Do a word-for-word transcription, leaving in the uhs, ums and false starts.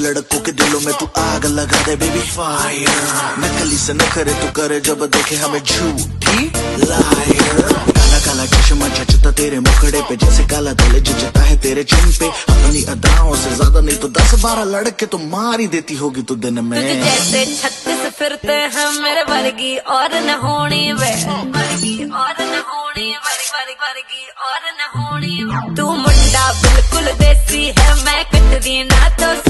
लड़कों के दिलों में तू आग लगा दे बेबी फायर। नकली से नखरे तू करे जब देखे हमें झूठी लायर। काला काला चश्मा जचता तेरे मुखड़े पे जैसे काला दिल जचता है तेरे चिन पे। अपनी अदाओं से ज्यादा नहीं तो दस बारह लड़के तो मार ही देती होगी तू दिन में। तुझे जैसे छत्तीस फिरते हैं मेरे वर्गी और न होनी वे वर्गी और न होनी वर्गी वर्गी और न होनी। तू मुंडा बिल्कुल देसी है मैं कटरी ना तो